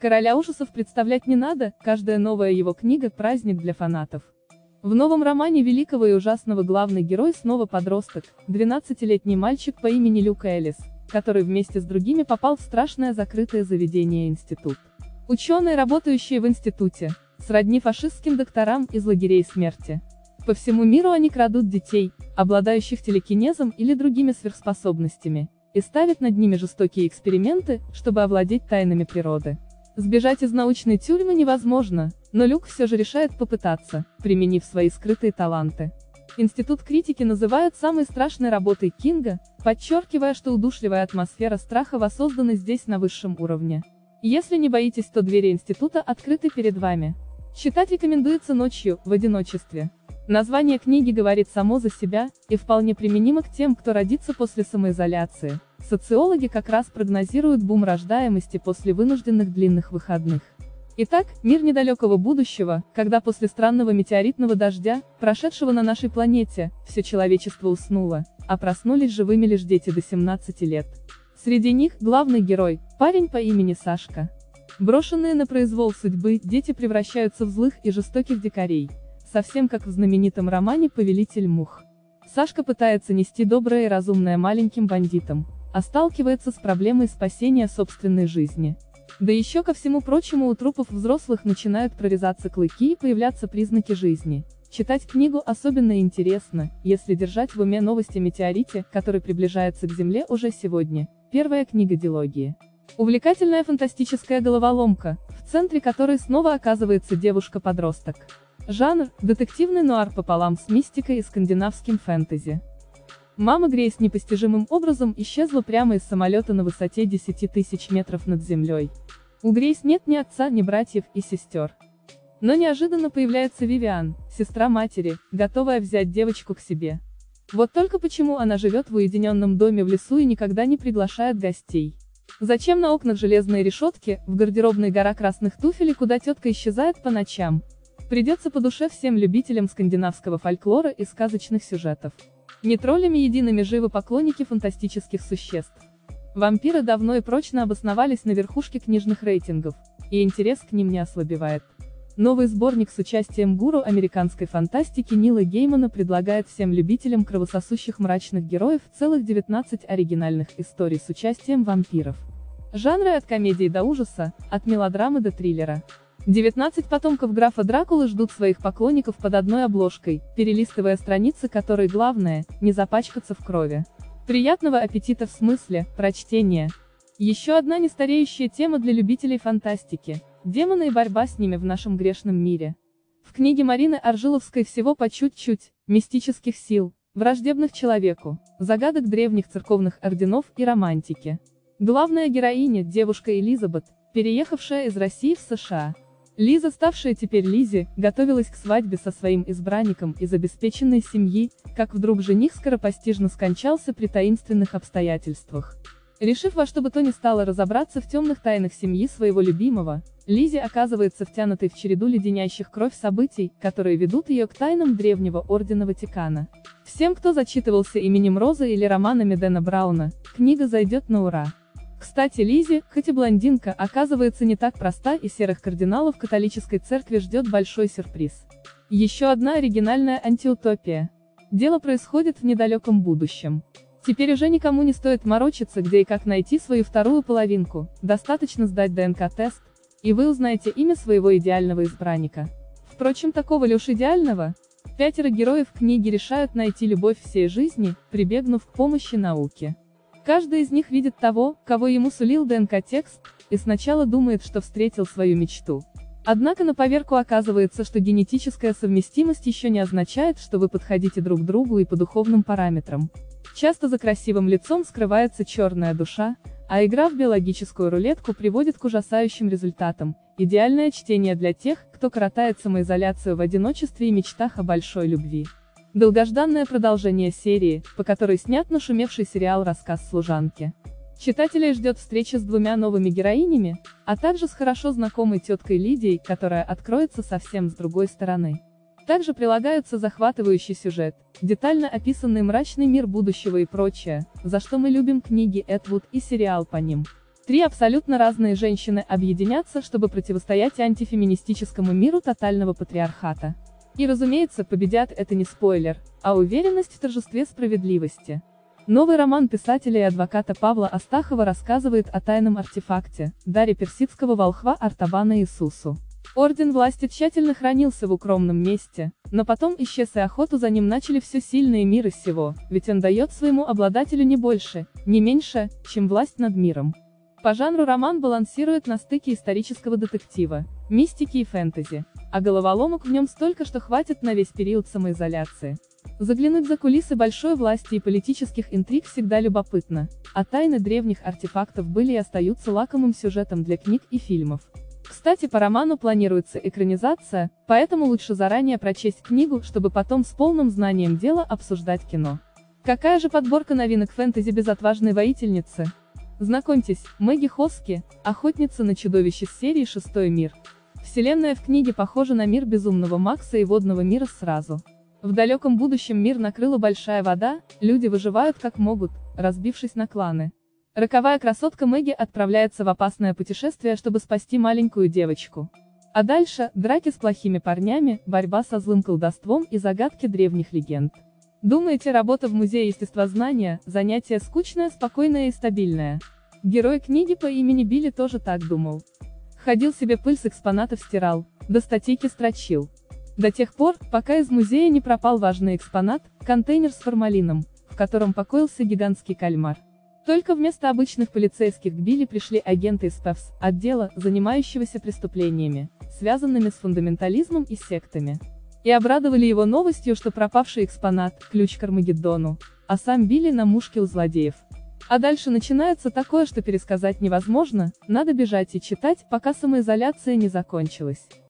Короля ужасов представлять не надо, каждая новая его книга – праздник для фанатов. В новом романе великого и ужасного главный герой снова подросток, 12-летний мальчик по имени Люк Эллис, который вместе с другими попал в страшное закрытое заведение институт. Ученые, работающие в институте, сродни фашистским докторам из лагерей смерти. По всему миру они крадут детей, обладающих телекинезом или другими сверхспособностями, и ставят над ними жестокие эксперименты, чтобы овладеть тайнами природы. Сбежать из научной тюрьмы невозможно, но Люк все же решает попытаться, применив свои скрытые таланты. Институт критики называют самой страшной работой Кинга, подчеркивая, что удушливая атмосфера страха воссоздана здесь на высшем уровне. Если не боитесь, то двери института открыты перед вами. Читать рекомендуется ночью, в одиночестве. Название книги говорит само за себя, и вполне применимо к тем, кто родится после самоизоляции. Социологи как раз прогнозируют бум рождаемости после вынужденных длинных выходных. Итак, мир недалекого будущего, когда после странного метеоритного дождя, прошедшего на нашей планете, все человечество уснуло, а проснулись живыми лишь дети до 17 лет. Среди них главный герой, парень по имени Сашка. Брошенные на произвол судьбы, дети превращаются в злых и жестоких дикарей. Совсем как в знаменитом романе «Повелитель мух». Сашка пытается нести доброе и разумное маленьким бандитам, а сталкивается с проблемой спасения собственной жизни. Да еще ко всему прочему у трупов взрослых начинают прорезаться клыки и появляться признаки жизни. Читать книгу особенно интересно, если держать в уме новости о метеорите, который приближается к Земле уже сегодня. Первая книга дилогии. Увлекательная фантастическая головоломка, в центре которой снова оказывается девушка-подросток. Жанр – детективный нуар пополам с мистикой и скандинавским фэнтези. Мама Грейс непостижимым образом исчезла прямо из самолета на высоте 10 тысяч метров над землей. У Грейс нет ни отца, ни братьев и сестер. Но неожиданно появляется Вивиан, сестра матери, готовая взять девочку к себе. Вот только почему она живет в уединенном доме в лесу и никогда не приглашает гостей? Зачем на окнах железные решетки, в гардеробной гора красных туфель, куда тетка исчезает по ночам? Придется по душе всем любителям скандинавского фольклора и сказочных сюжетов. Не троллями едиными живы поклонники фантастических существ. Вампиры давно и прочно обосновались на верхушке книжных рейтингов, и интерес к ним не ослабевает. Новый сборник с участием гуру американской фантастики Нила Геймана предлагает всем любителям кровососущих мрачных героев целых 19 оригинальных историй с участием вампиров. Жанры от комедии до ужаса, от мелодрамы до триллера. 19 потомков графа Дракулы ждут своих поклонников под одной обложкой, перелистывая страницы, которой главное – не запачкаться в крови. Приятного аппетита в смысле прочтения. Еще одна нестареющая тема для любителей фантастики – демоны и борьба с ними в нашем грешном мире. В книге Марины Аржиловской всего по чуть-чуть, мистических сил, враждебных человеку, загадок древних церковных орденов и романтики. Главная героиня – девушка Элизабет, переехавшая из России в США. Лиза, ставшая теперь Лизи, готовилась к свадьбе со своим избранником из обеспеченной семьи, как вдруг жених скоропостижно скончался при таинственных обстоятельствах. Решив во что бы то ни стало разобраться в темных тайнах семьи своего любимого, Лизи оказывается втянутой в череду леденящих кровь событий, которые ведут ее к тайнам древнего ордена Ватикана. Всем, кто зачитывался именем Розы или романами Дэна Брауна, книга зайдет на ура. Кстати, Лизи, хоть и блондинка, оказывается не так проста, и серых кардиналов католической церкви ждет большой сюрприз. Еще одна оригинальная антиутопия. Дело происходит в недалеком будущем. Теперь уже никому не стоит морочиться, где и как найти свою вторую половинку, достаточно сдать ДНК-тест, и вы узнаете имя своего идеального избранника. Впрочем, такого ли уж идеального? 5 героев книги решают найти любовь всей жизни, прибегнув к помощи науки. Каждый из них видит того, кого ему сулил ДНК-текст, и сначала думает, что встретил свою мечту. Однако на поверку оказывается, что генетическая совместимость еще не означает, что вы подходите друг другу и по духовным параметрам. Часто за красивым лицом скрывается черная душа, а игра в биологическую рулетку приводит к ужасающим результатам. Идеальное чтение для тех, кто коротает самоизоляцию в одиночестве и мечтах о большой любви. Долгожданное продолжение серии, по которой снят нашумевший сериал «Рассказ служанки». Читателей ждет встреча с двумя новыми героинями, а также с хорошо знакомой теткой Лидией, которая откроется совсем с другой стороны. Также прилагаются захватывающий сюжет, детально описанный мрачный мир будущего и прочее, за что мы любим книги Этвуд и сериал по ним. Три абсолютно разные женщины объединятся, чтобы противостоять антифеминистическому миру тотального патриархата. И разумеется, победят — это не спойлер, а уверенность в торжестве справедливости. Новый роман писателя и адвоката Павла Астахова рассказывает о тайном артефакте, даре персидского волхва Артабана Иисусу. Орден власти тщательно хранился в укромном месте, но потом исчез, и охоту за ним начали все сильные мира сего, ведь он дает своему обладателю не больше, не меньше, чем власть над миром. По жанру роман балансирует на стыке исторического детектива, мистики и фэнтези, а головоломок в нем столько, что хватит на весь период самоизоляции. Заглянуть за кулисы большой власти и политических интриг всегда любопытно, а тайны древних артефактов были и остаются лакомым сюжетом для книг и фильмов. Кстати, по роману планируется экранизация, поэтому лучше заранее прочесть книгу, чтобы потом с полным знанием дела обсуждать кино. Какая же подборка новинок фэнтези без отважной воительницы? Знакомьтесь, Мэгги Хоски, охотница на чудовище с серии «Шестой мир». Вселенная в книге похожа на мир Безумного Макса и Водного мира сразу. В далеком будущем мир накрыла большая вода, люди выживают как могут, разбившись на кланы. Роковая красотка Мэгги отправляется в опасное путешествие, чтобы спасти маленькую девочку. А дальше – драки с плохими парнями, борьба со злым колдовством и загадки древних легенд. Думаете, работа в музее естествознания – занятие скучное, спокойное и стабильное? Герой книги по имени Билли тоже так думал. Ходил себе пыль с экспонатов стирал, до статейки строчил. До тех пор, пока из музея не пропал важный экспонат – контейнер с формалином, в котором покоился гигантский кальмар. Только вместо обычных полицейских к Билли пришли агенты из ПЭФС, отдела, занимающегося преступлениями, связанными с фундаментализмом и сектами. И обрадовали его новостью, что пропавший экспонат – ключ к Армагеддону, а сам Билли на мушке у злодеев. А дальше начинается такое, что пересказать невозможно, надо бежать и читать, пока самоизоляция не закончилась.